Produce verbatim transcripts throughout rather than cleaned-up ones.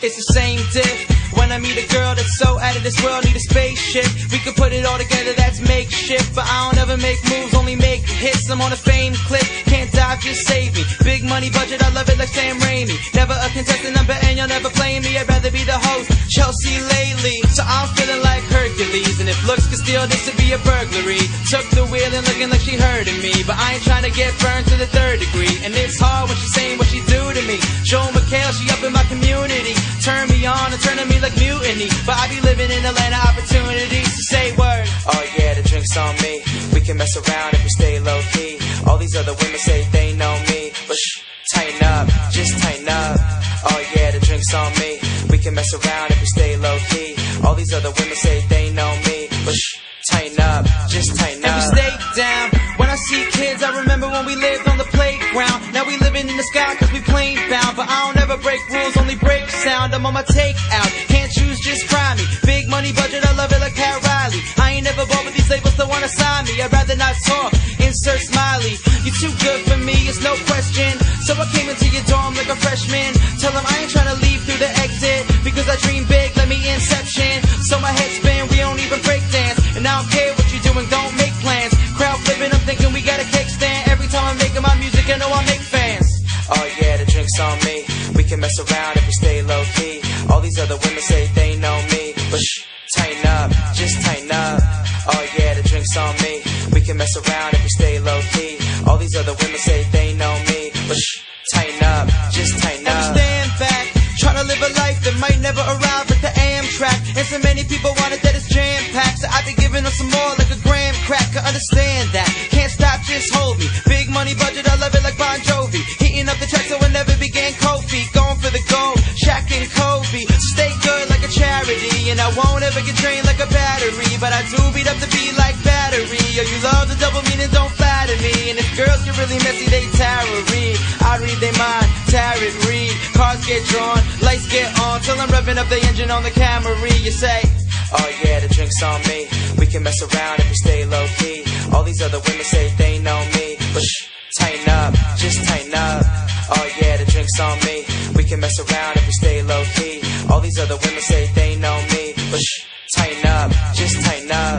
it's the same diff. When I meet a girl that's so out of this world, need a spaceship. We could put it all together, that's makeshift. But I don't ever make moves, only make hits. I'm on a fame clip, can't dive, just save me. Big money budget, I love it like Sam Raimi. Never a contestant, I'm betting you'll never play me. I'd rather be the host, Chelsea lately. So I'm feeling like Hercules, and if looks could steal, this would be a burglary. Took the wheel and looking like she heard of me, but I ain't trying to get burned to the third degree. And it's hard when she's saying what she do to me. Joe McHale, she up in my community. Turn me on and turning me like mutiny. But I be living in a land of opportunities. To say word. Oh yeah, the drink's on me. We can mess around if we stay low key. All these other women say they know me, but shh, tighten up, just tighten up. Oh yeah, the drink's on me. We can mess around if we stay low key. All these other women say they know me, but shh, tighten up, just tighten up. And we stay down. When I see kids, I remember when we lived on the playground. Now we living in the sky cause we plane bound. But I don't ever break rules, only break sound. I'm on my takeout, can't choose, just cry me. Big money budget, I love it like Pat Riley. I ain't never bought with these labels that wanna sign me. I'd rather not talk, insert smiley. You're too good for me, it's no question. So I came into your dorm like a freshman. Tell them I ain't trying to leave through the exit, because I dream big, let me inception. So my head spin, we don't even break dance. And I don't care what you're doing, don't make plans. Crowd flipping, I'm thinking we got a kickstand. Every time I'm making my music, I know I make fans. Oh yeah, the drink's on me. We can mess around if we stay low key. All these other women say they know me, but shh, tighten up, just tighten up. Oh yeah, the drink's on me. We can mess around if we stay low key. All these other women say they know me, but shh, tighten up, just tighten up. Never stand back, try to live a life that might never arrive at the Amtrak. And so many people want it that it's jam-packed. So I've been giving them some more like a graham crack. I understand that, can't stop, just hold me. Big money budget, I love it like Bon Jovi. Heating up the track so it never began Kofi. Going for the gold, Shaq and Kobe. Stay good like a charity, and I won't ever get drained like a battery. But I do beat up the beat like battery. Yo, you love the double meaning, don't flatter me. And if girls get really messy, they tarot read. I read their mind, tarot read. Cars get drawn, lights get on, till I'm revving up the engine on the Camry. You say, oh yeah, the drink's on me. We can mess around if we stay low key. All these other women say they know me, but shh, tighten up, just tighten up. Oh yeah, the drink's on me. We can mess around if we stay low key. All these other women say they know me, but shh, tighten up, just tighten up.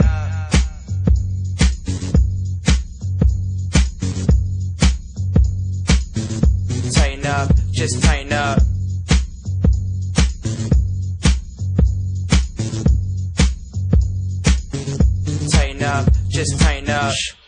Tighten up, just tighten up. Tighten up, just tighten up.